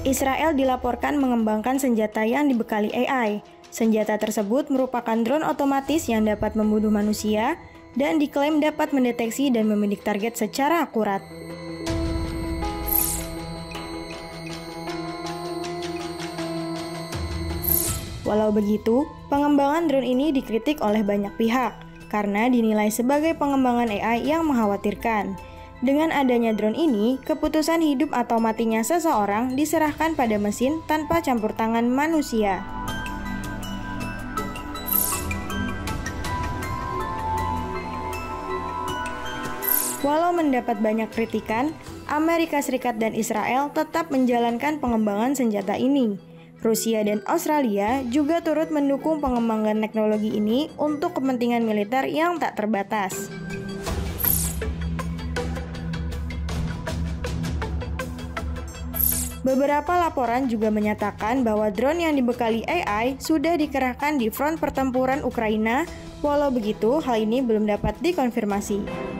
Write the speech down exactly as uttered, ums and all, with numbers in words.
Israel dilaporkan mengembangkan senjata yang dibekali A I. Senjata tersebut merupakan drone otomatis yang dapat membunuh manusia dan diklaim dapat mendeteksi dan membidik target secara akurat. Walau begitu, pengembangan drone ini dikritik oleh banyak pihak karena dinilai sebagai pengembangan A I yang mengkhawatirkan. Dengan adanya drone ini, keputusan hidup atau matinya seseorang diserahkan pada mesin tanpa campur tangan manusia. Walau mendapat banyak kritikan, Amerika Serikat dan Israel tetap menjalankan pengembangan senjata ini. Rusia dan Australia juga turut mendukung pengembangan teknologi ini untuk kepentingan militer yang tak terbatas. Beberapa laporan juga menyatakan bahwa drone yang dibekali A I sudah dikerahkan di front pertempuran Ukraina, walau begitu hal ini belum dapat dikonfirmasi.